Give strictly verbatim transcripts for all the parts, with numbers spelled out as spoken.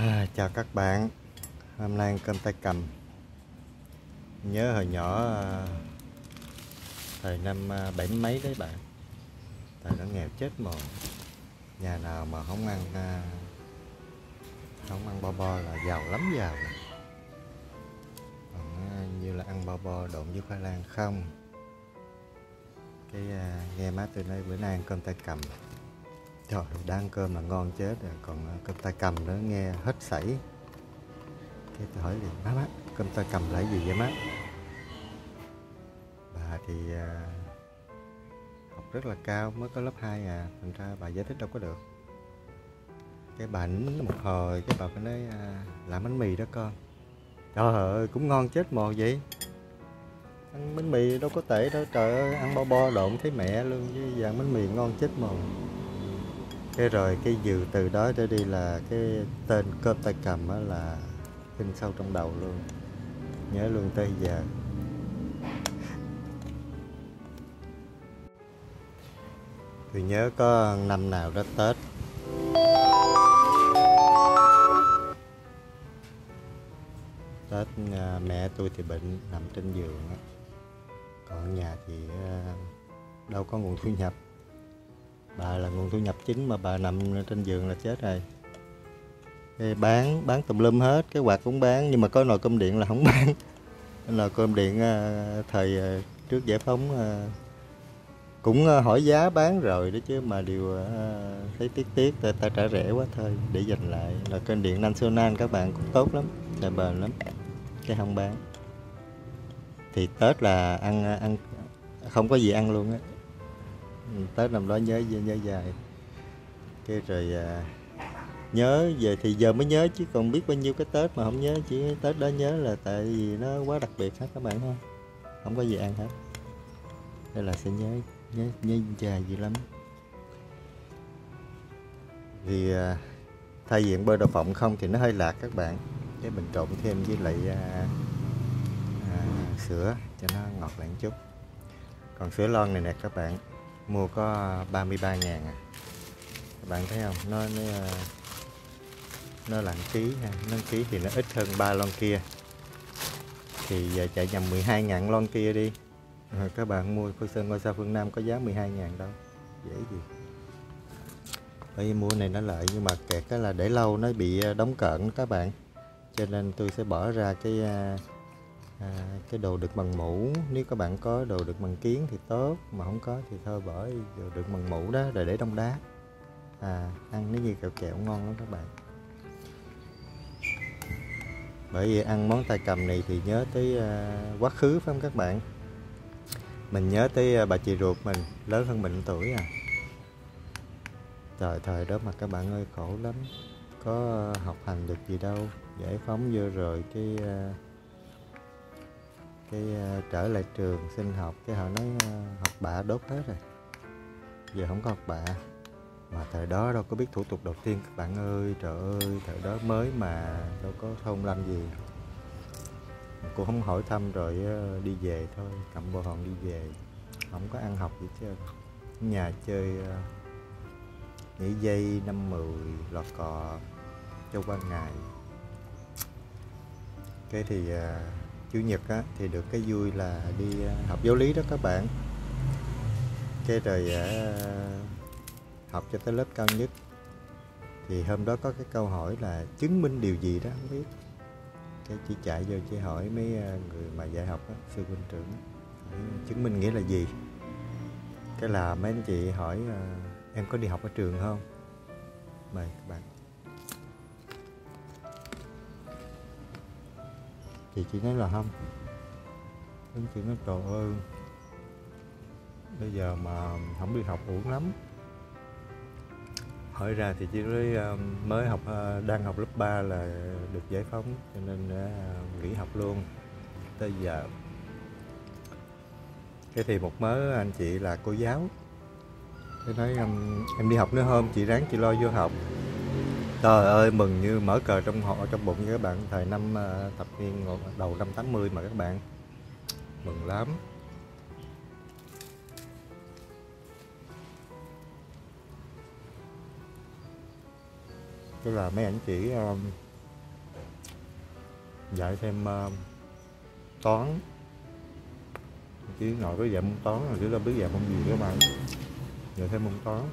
À, chào các bạn, hôm nay ăn cơm tay cầm. Nhớ hồi nhỏ à, thời năm à, bảy mấy đấy bạn. Thời đó nghèo chết mồ. Nhà nào mà không ăn à, không ăn bo bo là giàu lắm giàu lắm. Còn à, như là ăn bo bo độn với khoai lang không. Cái à, nghe má tôi nói bữa nay ăn cơm tay cầm. Trời ơi, đã ăn cơm là ngon chết rồi, còn à, cơm tay cầm nữa nghe hết sảy. Cái tôi hỏi liền, má má, cơm tay cầm là cái gì vậy má? Bà thì à, học rất là cao, mới có lớp hai à, thành ra bà giải thích đâu có được. Cái bà nín một hồi, cái bà mới nói à, làm bánh mì đó con. Trời ơi, cũng ngon chết mồ vậy. Ăn bánh mì đâu có tệ đâu, trời ơi, ăn bo bo độn thấy mẹ luôn, chứ dàn bánh mì ngon chết mồ. Cái rồi cái từ từ đó trở đi là cái tên cơm tay cầm á là in sâu trong đầu luôn, nhớ luôn tới giờ. Tôi nhớ có năm nào đó Tết, Tết à, mẹ tôi thì bệnh nằm trên giường á. Còn nhà thì à, đâu có nguồn thu nhập. Bà là nguồn thu nhập chính mà bà nằm trên giường là chết rồi. Cái bán bán tùm lum hết, cái quạt cũng bán, nhưng mà có nồi cơm điện là không bán. Cái nồi cơm điện à, thời à, trước giải phóng à, cũng à, hỏi giá bán rồi đó chứ mà điều à, thấy tiếc tiếc ta, ta trả rẻ quá thôi để dành lại. Nồi cơm điện National các bạn cũng tốt lắm, xài bền lắm, cái không bán. Thì Tết là ăn ăn không có gì ăn luôn á. Tết năm đó nhớ nhớ dài. Cái rồi à, nhớ về thì giờ mới nhớ, chứ còn biết bao nhiêu cái Tết mà không nhớ, chỉ Tết đó nhớ là tại vì nó quá đặc biệt hết các bạn ha. Không có gì ăn hết, đây là sẽ nhớ nhớ nhớ dài gì lắm. Vì à, thay vì bơ đậu phộng không thì nó hơi lạc các bạn, cái mình trộn thêm với lại à, à, sữa cho nó ngọt lại một chút. Còn sữa lon này nè các bạn, mua có ba mươi ba ngàn à. Các bạn thấy không, nó nó, nó là ký ha, nó ký thì nó ít hơn ba lon kia. Thì giờ chạy nhầm mười hai ngàn lon kia đi. Rồi các bạn mua Phơi Sơn Ngôi Sao Phương Nam có giá mười hai ngàn đâu, dễ gì. Bởi vì mua này nó lợi, nhưng mà kẹt cái là để lâu nó bị đóng cợn các bạn. Cho nên tôi sẽ bỏ ra cái à, cái đồ đựng bằng mũ. Nếu các bạn có đồ đựng bằng kiến thì tốt, mà không có thì thôi bỏ đồ đựng bằng mũ đó rồi để đông đá. À, ăn nó như kẹo kẹo ngon lắm các bạn. Bởi vì ăn món tay cầm này thì nhớ tới uh, quá khứ phải không các bạn? Mình nhớ tới uh, bà chị ruột mình, lớn hơn mình tuổi à. Trời, thời đó mà các bạn ơi khổ lắm. Có uh, học hành được gì đâu. Giải phóng vô rồi cái uh, cái uh, trở lại trường xin học, cái họ nói uh, học bạ đốt hết rồi. Giờ không có học bạ. Mà thời đó đâu có biết thủ tục đầu tiên các bạn ơi. Trời ơi, thời đó mới mà đâu có thông lanh gì. Cô không hỏi thăm rồi đi về thôi, cầm bồ hòn đi về, không có ăn học gì chứ. Nhà chơi nhảy dây năm mười lọt cò cho qua ngày. Cái thì chủ nhật á, thì được cái vui là đi học giáo lý đó các bạn. Cái rồi học cho tới lớp cao nhất. Thì hôm đó có cái câu hỏi là chứng minh điều gì đó không biết. Cái chỉ chạy vô chỉ hỏi mấy người mà dạy học đó, sư huynh trưởng, hỏi chứng minh nghĩa là gì. Cái là mấy anh chị hỏi em có đi học ở trường không. Mời các bạn. Chị chỉ nói là không. Anh chị nói trời ơi, bây giờ mà không đi học uổng lắm. Hỏi ra thì chỉ mới mới học, đang học lớp ba là được giải phóng, cho nên nghỉ học luôn tới giờ. Cái thì một mớ anh chị là cô giáo, cái nói em đi học nữa không, chị ráng chị lo vô học. Trời ơi, mừng như mở cờ trong họ trong bụng với các bạn. Thời năm thập niên đầu năm tám mươi mà các bạn, mừng lắm. Tức là mấy anh chị dạy thêm uh, toán. Chứ nội có dạy môn toán rồi chứ đâu biết dạy môn gì các bạn. Dạy thêm môn toán.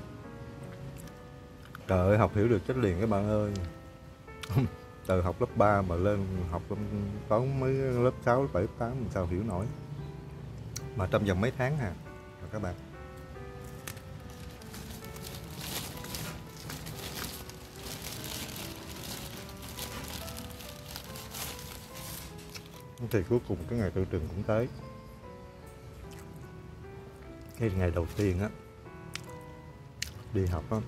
Trời ơi, học hiểu được chết liền các bạn ơi. Từ học lớp ba mà lên học toán mới lớp sáu, lớp bảy, lớp tám sao hiểu nổi. Mà trong vòng mấy tháng à các bạn. Thì cuối cùng cái ngày tự trường cũng tới. Cái ngày đầu tiên á đi học á,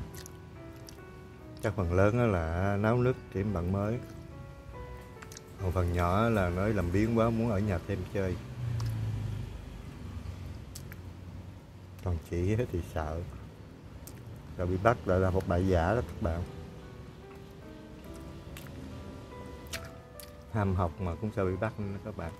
chắc phần lớn á là nấu nước kiếm bạn mới, còn phần nhỏ là nói làm biếng quá muốn ở nhà thêm chơi. Còn chị thì sợ rồi bị bắt lại là một bài giả đó các bạn. Ham học mà cũng sợ bị bắt nữa các bạn.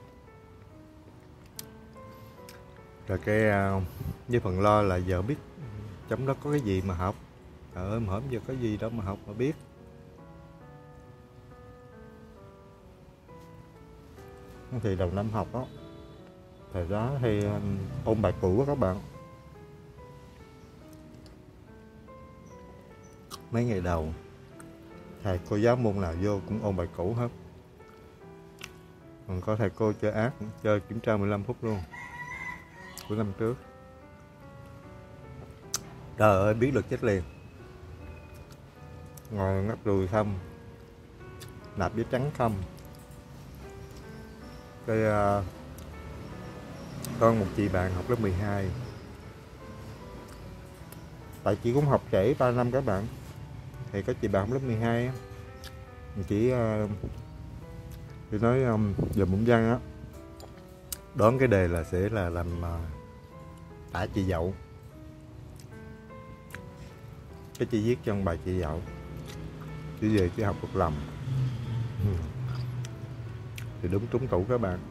Rồi cái với phần lo là giờ biết trong đó có cái gì mà học. Trời ơi, mà hổm giờ có gì đâu mà học mà biết. Thì đầu năm học đó, thời đó thì ôn bài cũ đó các bạn. Mấy ngày đầu thầy cô giáo môn nào vô cũng ôn bài cũ hết. Còn có thầy cô chơi ác, chơi kiểm tra mười lăm phút luôn của năm trước. Trời ơi, biết được chết liền. Ngồi ngắt đùi không, nạp giấy trắng không. Cái uh, con một chị bạn học lớp mười hai. Tại chị cũng học trễ ba năm các bạn. Thì có chị bạn học lớp mười hai á, chị uh, chị nói um, giờ môn văn á, đoán cái đề là sẽ là làm uh, tả chị dậu. Cái chị viết trong bài chị dậu, chị về chị học một lầm. Ừ. Thì đúng trúng tủ các bạn.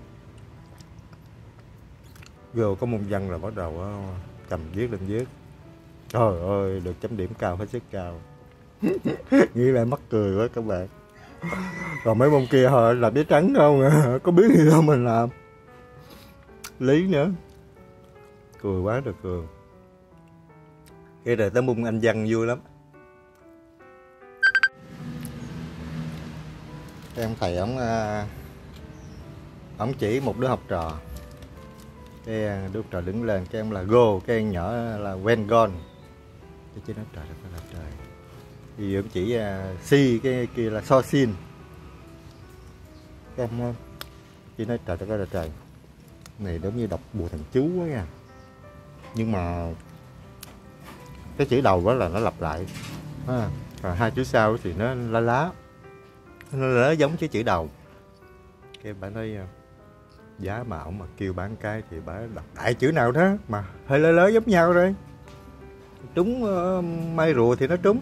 Vô có môn văn là bắt đầu uh, cầm viết lên viết. Trời ơi, được chấm điểm cao, hết sức cao. Nghĩ lại mắc cười quá các bạn. Rồi mấy môn kia họ làm giấy trắng không à? Có biết gì đâu mình làm. Lý nữa. Cười quá được cười. Cái rồi tới môn Anh văn vui lắm. Cái ông thầy ông ông chỉ một đứa học trò. Cái đứa học trò đứng lên, cái ông là go, cái em nhỏ là when gone. Cái chứ nói trời đất là trời. Thì ông chỉ uh, si, cái kia là so sin. Cái em chỉ nói trời đất là trời. Này giống như đọc bùa thần chú quá nha. Nhưng mà cái chữ đầu đó là nó lặp lại à, còn hai chữ sau thì nó lá lá, nó lá giống cái chữ đầu. Cái bà nói giá mà ổng mà kêu bán cái thì bà đọc đại chữ nào đó mà hơi lớ lớ giống nhau rồi. Trúng uh, may rùa thì nó trúng.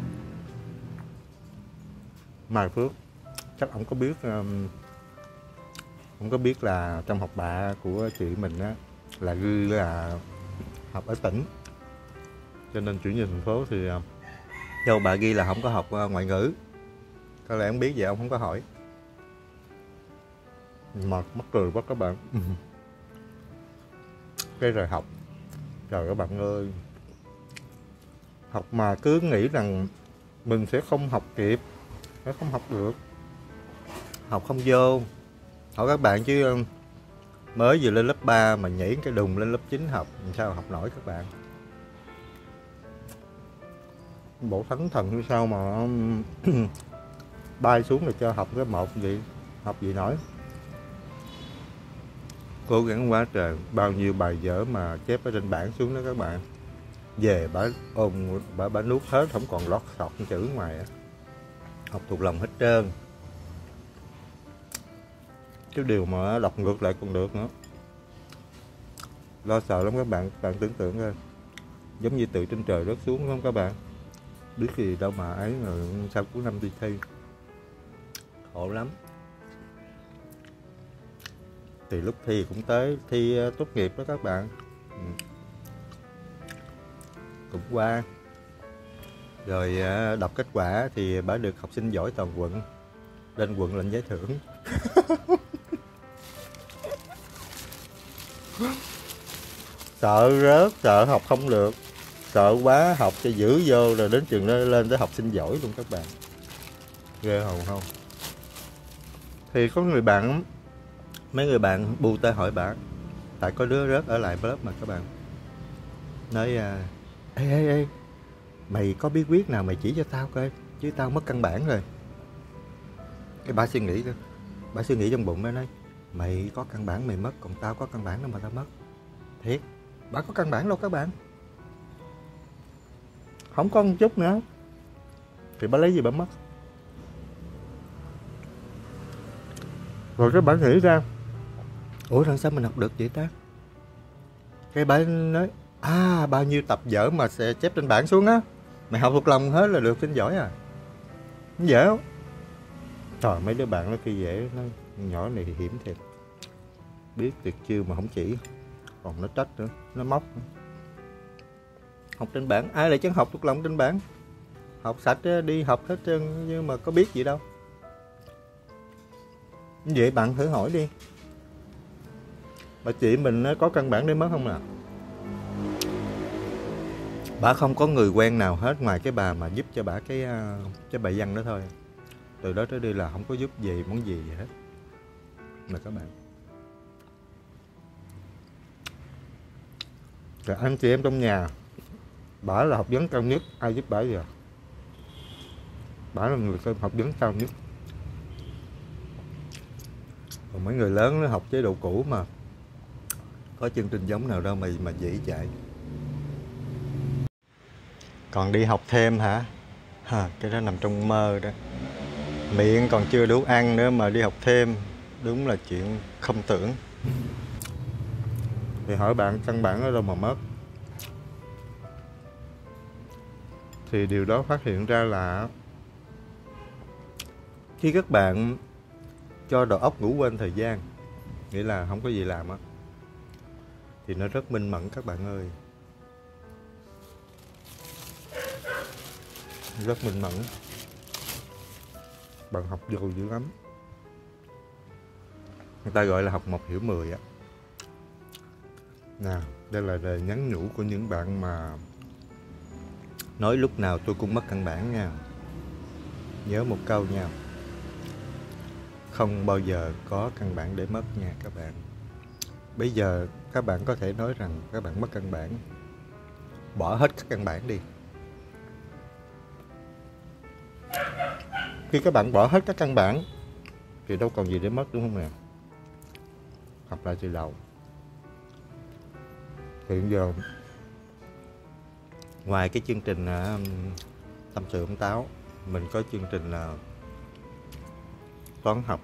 Mai Phước chắc ổng có biết um, ổng có biết là trong học bạ của chị mình á là ghi là học ở tỉnh, cho nên chủ nhiệm thành phố thì uh, châu bà ghi là không có học uh, ngoại ngữ. Có lẽ ông biết vậy ông không có hỏi. Mà mắc cười quá các bạn. Cái rồi học, trời các bạn ơi, học mà cứ nghĩ rằng mình sẽ không học kịp, sẽ không học được, học không vô. Hỏi các bạn chứ mới vừa lên lớp ba mà nhảy cái đùng lên lớp chín học, làm sao học nổi các bạn. Bộ thánh thần như sao mà bay xuống rồi cho học cái một gì, học gì nổi. Cố gắng quá trời, bao nhiêu bài vở mà chép ở trên bảng xuống đó các bạn. Về bà ôm, bà, bà nuốt hết, không còn lót sọt chữ ngoài á. Học thuộc lòng hết trơn. Cái điều mà đọc ngược lại còn được nữa. Lo sợ lắm các bạn, các bạn tưởng tượng coi. Giống như từ trên trời rớt xuống không các bạn. Biết gì đâu mà ấy rồi sau cuối năm đi thi. Khổ lắm. Thì lúc thi cũng tới, thi tốt nghiệp đó các bạn. Ừ. Cũng qua. Rồi đọc kết quả thì bà được học sinh giỏi toàn quận. lên quận lãnh giải thưởng. Sợ rớt, sợ học không được, sợ quá học cho giữ vô rồi đến trường nó lên tới học sinh giỏi luôn các bạn. Ghê hồn không? Thì có người bạn, mấy người bạn bu tay hỏi bà, tại có đứa rớt ở lại lớp mà các bạn, nói ê ê ê mày có bí quyết nào mày chỉ cho tao coi, chứ tao mất căn bản rồi. Cái bà suy nghĩ, bà suy nghĩ trong bụng, nó nói mày có căn bản mày mất, còn tao có căn bản đâu mà tao mất. Thiệt, bà có căn bản đâu các bạn, không có một chút nữa, thì bà lấy gì bà mất. Rồi cái bà nghĩ ra, ủa làm sao mình học được vậy ta? Cái bà nói, à bao nhiêu tập vở mà sẽ chép trên bảng xuống á, mày học thuộc lòng hết là được sinh giỏi à? Không dễ không? Trời, mấy đứa bạn nó kia dễ, nó nhỏ này thì hiểm thiệt, biết tuyệt chiêu mà không chỉ, còn nó trách nữa, nó móc nữa. Học trên bảng, ai lại chẳng học thuộc lòng trên bảng, học sạch đi học hết trơn, nhưng mà có biết gì đâu. Vậy bạn thử hỏi đi, bà chị mình có căn bản để mất không nào? Bà không có người quen nào hết ngoài cái bà mà giúp cho bà cái cái bài văn đó thôi. Từ đó tới đi là không có giúp gì món gì vậy hết mà các bạn. Rồi anh chị em trong nhà, bà là học vấn cao nhất, ai giúp bà giờ? Bà là người học vấn cao nhất. Còn mấy người lớn nó học chế độ cũ mà, có chương trình giống nào đâu mà mà dễ chạy. Còn đi học thêm hả? Ha, cái đó nằm trong mơ đó. Miệng còn chưa đủ ăn nữa mà đi học thêm, đúng là chuyện không tưởng. Thì hỏi bạn căn bản ở đâu mà mất? Thì điều đó phát hiện ra là khi các bạn cho đầu óc ngủ quên thời gian, nghĩa là không có gì làm á, thì nó rất minh mẫn các bạn ơi. Rất minh mẫn. Bạn học giỏi dữ lắm. Người ta gọi là học một hiểu mười á. Nào, đây là lời nhắn nhủ của những bạn mà nói lúc nào tôi cũng mất căn bản nha. Nhớ một câu nha, không bao giờ có căn bản để mất nha các bạn. Bây giờ các bạn có thể nói rằng các bạn mất căn bản, bỏ hết các căn bản đi. Khi các bạn bỏ hết các căn bản thì đâu còn gì để mất, đúng không nè? Học lại từ đầu. Hiện giờ ngoài cái chương trình uh, tâm sự ông Táo, mình có chương trình là uh, toán học,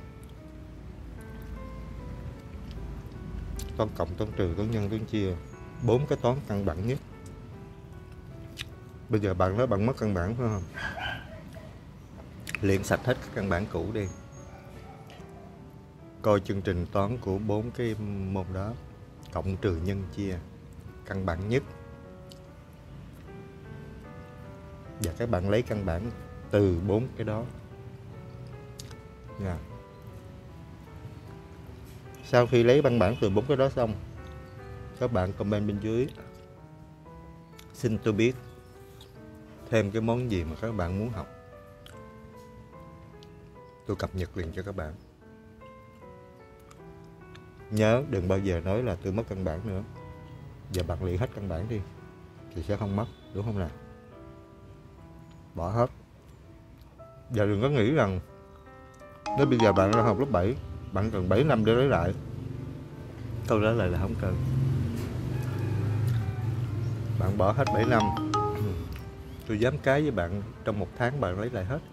toán cộng, toán trừ, toán nhân, toán chia, bốn cái toán căn bản nhất. Bây giờ bạn nói bạn mất căn bản phải không? Luyện sạch hết các căn bản cũ đi. Coi chương trình toán của bốn cái môn đó, cộng trừ nhân chia, căn bản nhất. Và các bạn lấy căn bản từ bốn cái đó nha. Sau khi lấy văn bản từ bốn cái đó xong, các bạn comment bên dưới xin tôi biết thêm cái món gì mà các bạn muốn học, tôi cập nhật liền cho các bạn. Nhớ đừng bao giờ nói là tôi mất căn bản nữa. Giờ bạn luyện hết căn bản đi thì sẽ không mất, đúng không nào? Bỏ hết. Giờ đừng có nghĩ rằng nếu bây giờ bạn đang học lớp bảy, bạn cần bảy năm để lấy lại. Câu trả lời là không cần. Bạn bỏ hết bảy năm, tôi dám cái với bạn, trong một tháng bạn lấy lại hết.